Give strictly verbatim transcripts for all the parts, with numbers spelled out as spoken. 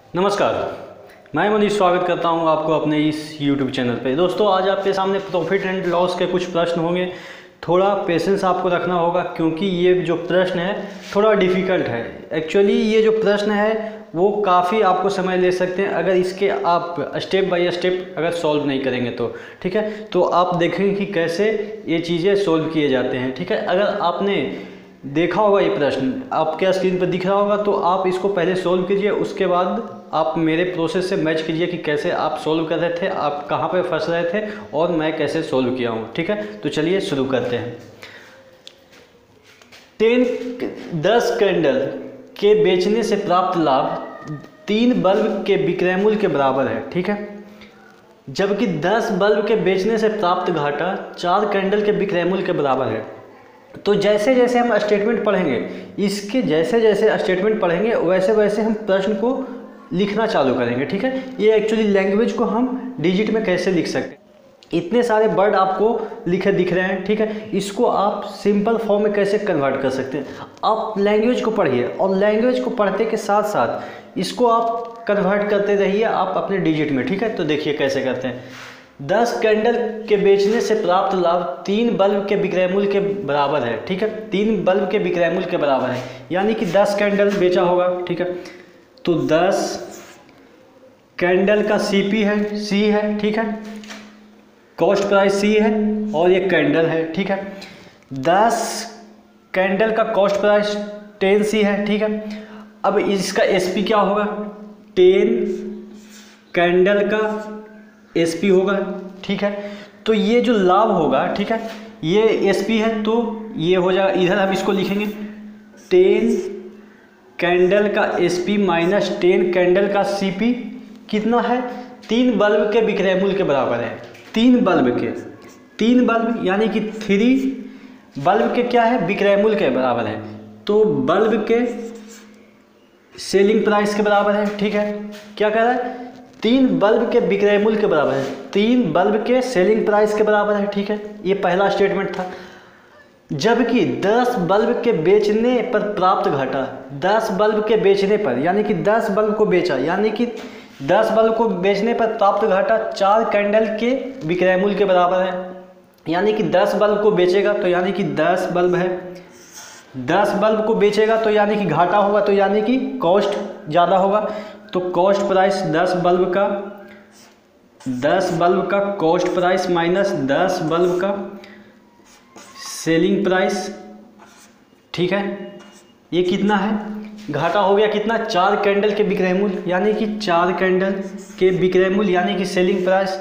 नमस्कार, मैं मनीष स्वागत करता हूं आपको अपने इस यूट्यूब चैनल पे। दोस्तों, आज आपके सामने प्रॉफिट एंड लॉस के कुछ प्रश्न होंगे। थोड़ा पेशेंस आपको रखना होगा क्योंकि ये जो प्रश्न है थोड़ा डिफ़िकल्ट है। एक्चुअली ये जो प्रश्न है वो काफ़ी आपको समय ले सकते हैं अगर इसके आप स्टेप बाय स्टेप अगर सॉल्व नहीं करेंगे तो। ठीक है, तो आप देखेंगे कि कैसे ये चीज़ें सॉल्व किए जाते हैं। ठीक है, अगर आपने देखा होगा ये प्रश्न आपके स्क्रीन पर दिख रहा होगा तो आप इसको पहले सॉल्व कीजिए, उसके बाद आप मेरे प्रोसेस से मैच कीजिए कि कैसे आप सॉल्व कर रहे थे, आप कहाँ पे फंस रहे थे और मैं कैसे सॉल्व किया हूँ। ठीक है, तो चलिए शुरू करते हैं। टेन दस कैंडल के बेचने से प्राप्त लाभ तीन बल्ब के विक्रय मूल्य के बराबर है। ठीक है, जबकि दस बल्ब के बेचने से प्राप्त घाटा चार कैंडल के विक्रय मूल्य के बराबर है। तो जैसे जैसे हम स्टेटमेंट पढ़ेंगे, इसके जैसे जैसे स्टेटमेंट पढ़ेंगे वैसे वैसे हम प्रश्न को लिखना चालू करेंगे। ठीक है, ये एक्चुअली लैंग्वेज को हम डिजिट में कैसे लिख सकते हैं, इतने सारे वर्ड आपको लिखे दिख रहे हैं। ठीक है, इसको आप सिंपल फॉर्म में कैसे कन्वर्ट कर सकते हैं। आप लैंग्वेज को पढ़िए और लैंग्वेज को पढ़ते के साथ साथ इसको आप कन्वर्ट करते रहिए आप अपने डिजिट में। ठीक है, तो देखिए कैसे करते हैं। दस कैंडल के बेचने से प्राप्त लाभ तीन बल्ब के विक्रय मूल्य के बराबर है। ठीक है, तीन बल्ब के विक्रय मूल्य के बराबर है, यानी कि दस कैंडल बेचा होगा। ठीक है, तो दस कैंडल का सीपी है, सी है। ठीक है, कॉस्ट प्राइस सी है और ये कैंडल है। ठीक है, दस कैंडल का कॉस्ट प्राइस टेन सी है। ठीक है, अब इसका एसपी क्या होगा, टेन कैंडल का एसपी होगा। ठीक है, तो ये जो लाभ होगा, ठीक है, ये एसपी है तो ये हो जाएगा, इधर हम इसको लिखेंगे टेन कैंडल का एसपी माइनस टेन कैंडल का सीपी कितना है, तीन बल्ब के विक्रय मूल्य के बराबर है। तीन बल्ब के तीन बल्ब यानी कि थ्री बल्ब के क्या है, विक्रय मूल्य के बराबर है, तो बल्ब के सेलिंग प्राइस के बराबर है। ठीक है, क्या कह रहा है, तीन बल्ब के विक्रय मूल्य के बराबर है, तीन बल्ब के सेलिंग प्राइस के बराबर है। ठीक है, ये पहला स्टेटमेंट था। जबकि दस बल्ब के बेचने पर प्राप्त घाटा, दस बल्ब के बेचने पर यानी कि दस बल्ब को बेचा, यानी कि दस बल्ब को बेचने पर प्राप्त घाटा चार कैंडल के विक्रय मूल्य के बराबर है। यानी कि दस बल्ब को बेचेगा तो यानी कि दस बल्ब है, दस बल्ब को बेचेगा तो यानी कि घाटा होगा, तो यानी कि कॉस्ट ज़्यादा होगा। तो कॉस्ट प्राइस दस बल्ब का दस बल्ब का कॉस्ट प्राइस माइनस दस बल्ब का सेलिंग प्राइस। ठीक है, ये कितना है, घाटा हो गया कितना, चार कैंडल के विक्रय मूल्य, यानी कि चार कैंडल के विक्रय मूल्य यानी कि सेलिंग प्राइस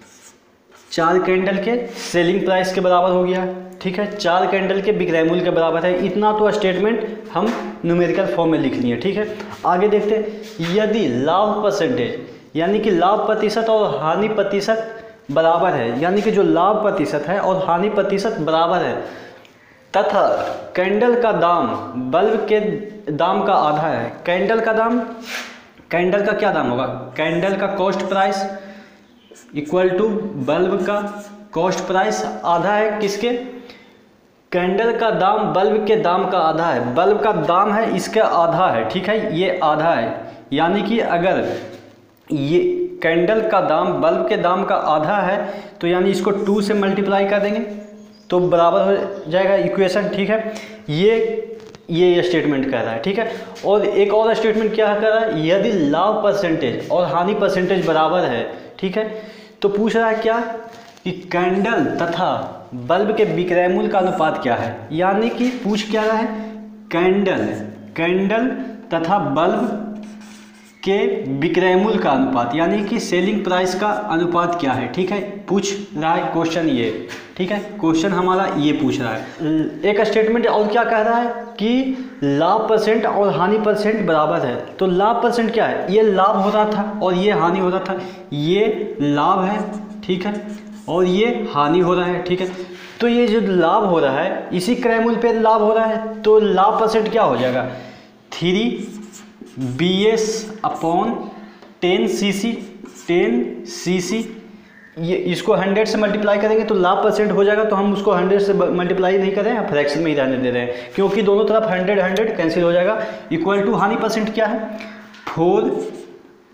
चार कैंडल के सेलिंग प्राइस के बराबर हो गया। ठीक है, चार कैंडल के विक्रय मूल्य के बराबर है। इतना तो स्टेटमेंट हम न्यूमेरिकल फॉर्म में लिख लिए। ठीक है, आगे देखते हैं। यदि लाभ परसेंटेज यानी कि लाभ प्रतिशत और हानि प्रतिशत बराबर है, यानी कि जो लाभ प्रतिशत है और हानि प्रतिशत बराबर है, तथा कैंडल का दाम बल्ब के दाम का आधा है। कैंडल का दाम, कैंडल का क्या दाम होगा, कैंडल का cost price equal to bulb का कॉस्ट प्राइस आधा है, किसके, कैंडल का दाम बल्ब के दाम का आधा है, बल्ब का दाम है इसका आधा है। ठीक है, ये आधा है, यानी कि अगर ये कैंडल का दाम बल्ब के दाम का आधा है तो यानी इसको टू से मल्टीप्लाई कर देंगे तो बराबर हो जाएगा इक्वेशन। ठीक है, ये ये स्टेटमेंट कह रहा है। ठीक है, और एक और स्टेटमेंट क्या कह रहा है, यदि लाभ परसेंटेज और हानि परसेंटेज बराबर है। ठीक है, तो पूछ रहा है क्या कि कैंडल तथा बल्ब के विक्रय मूल्य का अनुपात क्या है, यानी कि पूछ क्या रहा है, कैंडल कैंडल तथा बल्ब के विक्रय मूल्य का अनुपात यानी कि सेलिंग प्राइस का अनुपात क्या है। ठीक है, पूछ रहा है क्वेश्चन ये। ठीक है, क्वेश्चन हमारा ये पूछ रहा है। एक स्टेटमेंट और क्या कह रहा है कि लाभ परसेंट और हानि परसेंट बराबर है। तो लाभ परसेंट क्या है, ये लाभ हो रहा था और ये हानि हो रहा था, ये लाभ है। ठीक है, और ये हानि हो रहा है। ठीक है, तो ये जो लाभ हो रहा है इसी क्रय मूल्य पे लाभ हो रहा है, तो लाभ परसेंट क्या हो जाएगा, three B S upon ten C C ten C C ये इसको हंड्रेड से मल्टीप्लाई करेंगे तो लाभ परसेंट हो जाएगा। तो हम उसको हंड्रेड से मल्टीप्लाई नहीं कर रहे हैं, फ्रैक्शन में ही रहने दे रहे हैं, क्योंकि दोनों तरफ हंड्रेड हंड्रेड कैंसिल हो जाएगा। इक्वल टू हानि परसेंट क्या है, फोर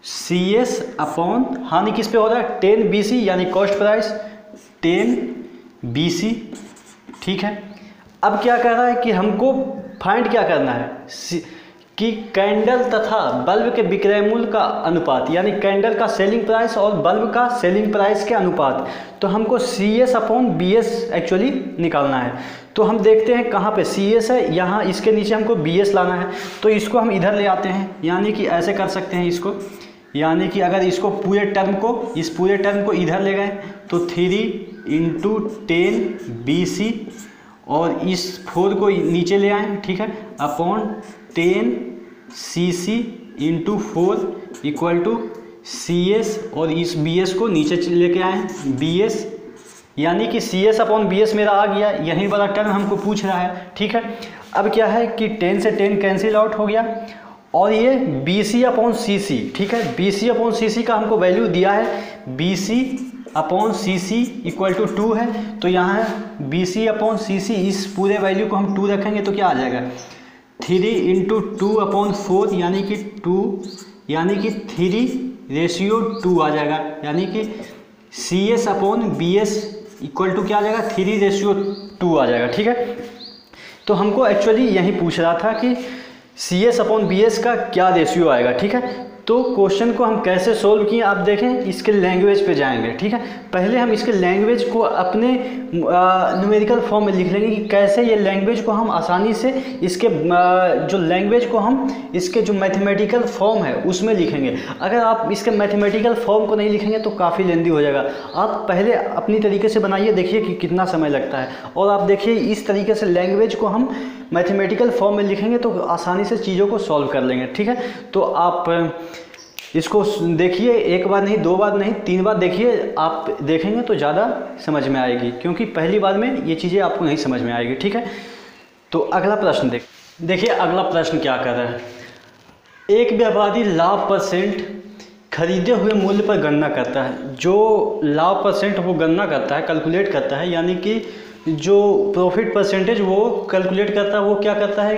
सी एस अपॉन हानि किस पे हो रहा है, टेन बी सी यानी cost price ten B C. ठीक है, अब क्या कह रहा है कि हमको फाइंड क्या करना है कि कैंडल तथा बल्ब के विक्रय मूल्य का अनुपात, यानी कैंडल का सेलिंग प्राइस और बल्ब का सेलिंग प्राइस के अनुपात। तो हमको C S upon B S actually निकालना है। तो हम देखते हैं कहाँ पे सी एस है, यहाँ इसके नीचे हमको बी एस लाना है। तो इसको हम इधर ले आते हैं, यानी कि ऐसे कर सकते हैं इसको, यानी कि अगर इसको पूरे टर्म को, इस पूरे टर्म को इधर ले गए तो three into ten B C और इस फोर को नीचे ले आए, ठीक है, upon ten C C into four equal to C S और इस बी एस को नीचे लेके आए बी एस, यानी कि C S upon B S मेरा आ गया। यही वाला टर्म हमको पूछ रहा है। ठीक है, अब क्या है कि टेन से टेन कैंसिल आउट हो गया और ये बी सी अपॉन सी सी, ठीक है, बी सी अपॉन सी सी का हमको वैल्यू दिया है B C upon C C equal to two है। तो यहाँ बी सी अपॉन सी सी, इस पूरे वैल्यू को हम टू रखेंगे तो क्या आ जाएगा, three into two upon four यानी कि टू, यानी कि थ्री रेशियो टू आ जाएगा, यानी कि C S upon B S equal to क्या आ जाएगा, थ्री रेशियो टू आ जाएगा। ठीक है, तो हमको एक्चुअली यही पूछ रहा था कि C S upon B S का क्या रेशियो आएगा। ठीक है, तो क्वेश्चन को हम कैसे सोल्व किए आप देखें, इसके लैंग्वेज पे जाएंगे। ठीक है, पहले हम इसके लैंग्वेज को अपने न्यूमेरिकल फॉर्म में लिख लेंगे कि कैसे ये लैंग्वेज को हम आसानी से इसके आ, जो लैंग्वेज को हम इसके जो मैथमेटिकल फॉर्म है उसमें लिखेंगे। अगर आप इसके मैथमेटिकल फॉर्म को नहीं लिखेंगे तो काफ़ी लेंदी हो जाएगा। आप पहले अपनी तरीके से बनाइए, देखिए कि कितना समय लगता है, और आप देखिए इस तरीके से लैंग्वेज को हम मैथमेटिकल फॉर्म में लिखेंगे तो आसानी से चीज़ों को सॉल्व कर लेंगे। ठीक है, तो आप इसको देखिए, एक बार नहीं, दो बार नहीं, तीन बार देखिए, आप देखेंगे तो ज़्यादा समझ में आएगी, क्योंकि पहली बार में ये चीज़ें आपको नहीं समझ में आएगी। ठीक है, तो अगला प्रश्न देख देखिए अगला प्रश्न क्या कर रहा है। एक व्यापारी लाभ परसेंट खरीदे हुए मूल्य पर गणना करता है। जो लाभ परसेंट वो गणना करता है, कैलकुलेट करता है, यानी कि जो प्रॉफिट परसेंटेज वो कैलकुलेट करता है, वो क्या करता है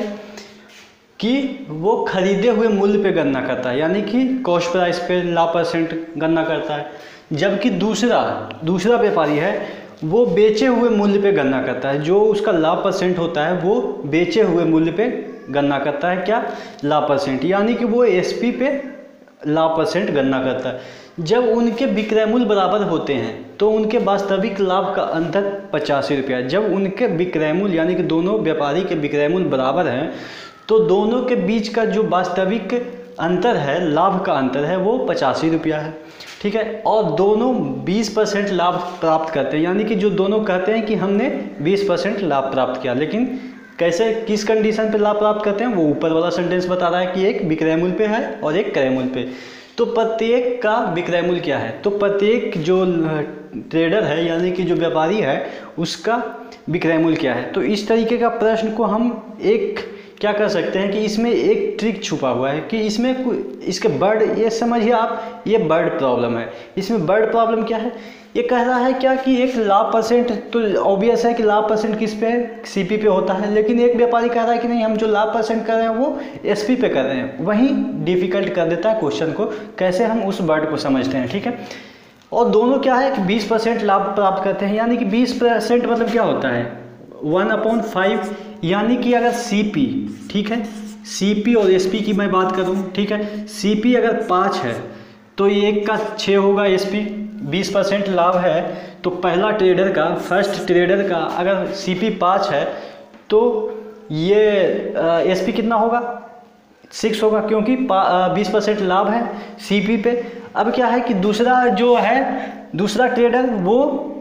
कि वो खरीदे हुए मूल्य पे गणना करता है, यानी कि कॉस्ट प्राइस पे लाभ परसेंट गणना करता है। जबकि दूसरा दूसरा व्यापारी है वो बेचे हुए मूल्य पे गणना करता है। जो उसका लाभ परसेंट होता है वो बेचे हुए मूल्य पे गणना करता है, क्या, लाभ परसेंट, यानी कि वो एसपी पे लाभ परसेंट गणना करता है। जब उनके विक्रय मूल्य बराबर होते हैं तो उनके वास्तविक लाभ का अंतर पचासी रुपया। जब उनके विक्रय मूल्य यानी कि दोनों व्यापारी के विक्रय मूल्य बराबर हैं तो दोनों के बीच का जो वास्तविक अंतर है, लाभ का अंतर है, वो पचासी रुपया है। ठीक है, और दोनों बीस परसेंट लाभ प्राप्त करते हैं, यानी कि जो दोनों कहते हैं कि हमने बीस परसेंट लाभ प्राप्त किया, लेकिन कैसे, किस कंडीशन पे लाभ प्राप्त करते हैं वो ऊपर वाला सेंटेंस बता रहा है कि एक विक्रय मूल्य पे है और एक क्रय मूल्य पे। तो प्रत्येक का विक्रय मूल्य क्या है, तो प्रत्येक जो ट्रेडर है यानी कि जो व्यापारी है उसका विक्रय मूल्य क्या है। तो इस तरीके का प्रश्न को हम एक क्या कर सकते हैं कि इसमें एक ट्रिक छुपा हुआ है कि इसमें इसके वर्ड, ये समझिए आप, ये वर्ड प्रॉब्लम है। इसमें वर्ड प्रॉब्लम क्या है, ये कह रहा है क्या कि एक लाभ परसेंट, तो ऑब्वियस है कि लाभ परसेंट किस पे है, सीपी पे होता है, लेकिन एक व्यापारी कह रहा है कि नहीं, हम जो लाभ परसेंट कर रहे हैं वो एसपी पे कर रहे हैं। वहीं डिफिकल्ट कर देता है क्वेश्चन को, कैसे हम उस वर्ड को समझते हैं। ठीक है, और दोनों क्या है कि बीस परसेंट लाभ प्राप्त करते हैं, यानी कि बीस परसेंट मतलब क्या होता है, वन अपॉन फाइव, यानी कि अगर सीपी, ठीक है, सीपी और एसपी की मैं बात करूं, ठीक है, सीपी अगर पाँच है तो एक का छः होगा, एसपी बीस परसेंट लाभ है तो पहला ट्रेडर का, फर्स्ट ट्रेडर का अगर सीपी पाँच है तो ये एसपी कितना होगा, सिक्स होगा, क्योंकि बीस परसेंट लाभ है सीपी पे। अब क्या है कि दूसरा जो है, दूसरा ट्रेडर वो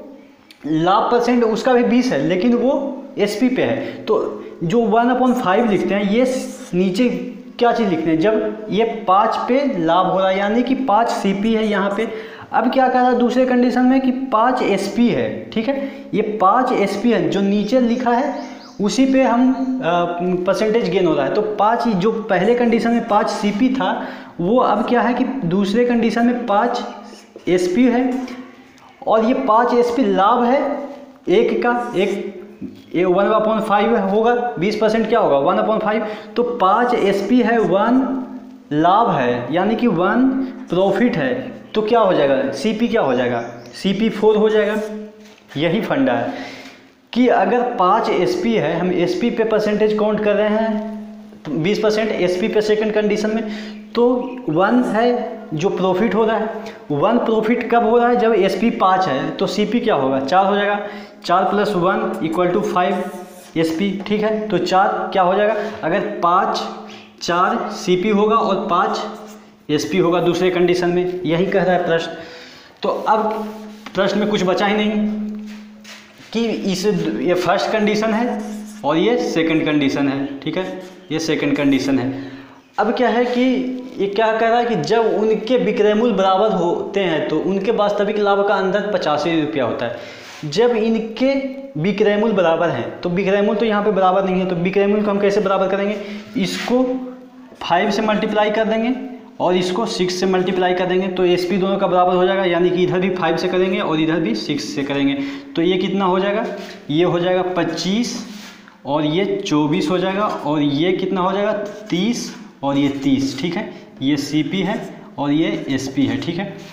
लाभ परसेंट उसका भी बीस है लेकिन वो एसपी पे है, तो जो वन अपॉन फाइव लिखते हैं ये नीचे क्या चीज़ लिखते हैं, जब ये पाँच पे लाभ हो रहा है यानी कि पाँच सीपी है यहाँ पे। अब क्या कह रहा है दूसरे कंडीशन में कि पाँच एसपी है, ठीक है, ये पाँच एसपी है, जो नीचे लिखा है उसी पे हम परसेंटेज गेन हो रहा है। तो पाँच, जो पहले कंडीशन में पाँच सीपी था वो अब क्या है कि दूसरे कंडीशन में पाँच एसपी है, और ये पाँच एसपी लाभ है एक का, एक ये वन अपॉन फाइव होगा, बीस परसेंट क्या होगा वन अपॉन फाइव, तो पाँच एसपी है वन लाभ है यानी कि वन प्रॉफिट है, तो क्या हो जाएगा, सी पी क्या हो जाएगा, सी पी फोर हो जाएगा। यही फंडा है कि अगर पाँच एस पी है, हम एस पी पे परसेंटेज काउंट कर रहे हैं बीस परसेंट एस पी पे सेकंड कंडीशन में, तो वन है जो प्रॉफिट हो रहा है, वन प्रॉफिट कब हो रहा है, जब एस पी पाँच है, तो सी पी क्या होगा, चार हो जाएगा। चार plus one equal to five S P, ठीक है। तो चार क्या हो जाएगा, अगर पाँच चार सी पी होगा और पाँच एस पी होगा दूसरे कंडीशन में, यही कह रहा है प्रश्न। तो अब प्रश्न में कुछ बचा ही नहीं कि इस ये फर्स्ट कंडीशन है और ये सेकंड कंडीशन है, ठीक है, ये सेकंड कंडीशन है। अब क्या है कि ये क्या कह रहा है कि जब उनके विक्रय मूल्य बराबर होते हैं तो उनके वास्तविक लाभ का अंदर पचासी रुपया होता है। जब इनके विक्रय मूल्य बराबर हैं तो विक्रय मूल्य तो यहाँ पे बराबर नहीं है, तो विक्रय मूल्य को हम कैसे बराबर करेंगे, इसको फाइव से मल्टीप्लाई कर देंगे और इसको सिक्स से मल्टीप्लाई कर देंगे, तो एस पी दोनों का बराबर हो जाएगा, यानी कि इधर भी फाइव से करेंगे और इधर भी सिक्स से करेंगे। तो ये कितना हो जाएगा, ये हो जाएगा पच्चीस और ये चौबीस हो जाएगा, और ये कितना हो जाएगा तीस और ये तीस, ठीक है। ये सी पी है और ये एस पी है, ठीक है।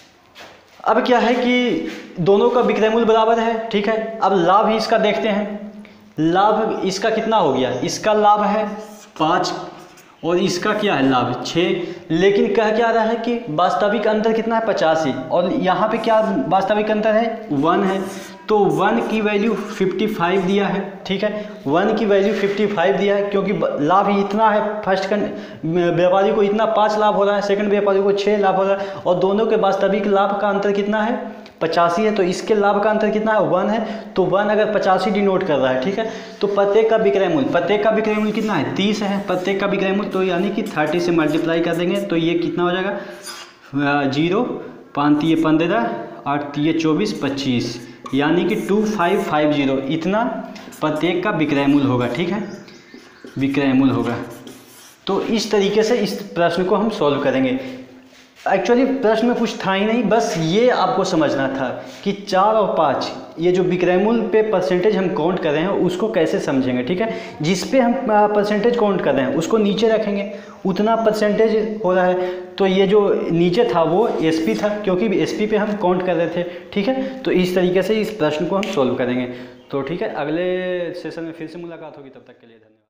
अब क्या है कि दोनों का विक्रय मूल्य बराबर है, ठीक है। अब लाभ ही इसका देखते हैं, लाभ इसका कितना हो गया, इसका लाभ है पाँच और इसका क्या है लाभ छः, लेकिन कह क्या रहा है कि वास्तविक अंतर कितना है पचासी, और यहाँ पे क्या वास्तविक अंतर है वन है, तो वन की वैल्यू पचपन दिया है, ठीक है। वन की वैल्यू पचपन दिया है क्योंकि लाभ ही इतना है, फर्स्ट व्यापारी को इतना पाँच लाभ हो रहा है, सेकंड व्यापारी को छः लाभ हो रहा है, और दोनों के वास्तविक लाभ का अंतर कितना है पचासी है, तो इसके लाभ का अंतर कितना है वन है, तो वन अगर पचासी डिनोट कर रहा है, ठीक है। तो प्रत्येक का विक्रय मूल्य, प्रत्येक का विक्रय मूल्य कितना है तीस है, प्रत्येक का विक्रय मूल्य, तो यानी कि थर्टी से मल्टीप्लाई कर देंगे तो ये कितना हो जाएगा जीरो, पाँच ये पंद्रह, आठ ये चौबीस, पच्चीस, यानी कि टू फाइव फाइव जीरो, इतना प्रत्येक का विक्रय मूल्य होगा, ठीक है, विक्रय मूल्य होगा। तो इस तरीके से इस प्रश्न को हम सॉल्व करेंगे। एक्चुअली प्रश्न में कुछ था ही नहीं, बस ये आपको समझना था कि चार और पाँच ये जो विक्रय मूल्य पे परसेंटेज हम काउंट कर रहे हैं उसको कैसे समझेंगे, ठीक है। जिस पे हम परसेंटेज काउंट कर रहे हैं उसको नीचे रखेंगे, उतना परसेंटेज हो रहा है, तो ये जो नीचे था वो एसपी था क्योंकि एसपी पे हम काउंट कर रहे थे, ठीक है। तो इस तरीके से इस प्रश्न को हम सॉल्व करेंगे। तो ठीक है, अगले सेशन में फिर से मुलाकात होगी, तब तक के लिए धन्यवाद।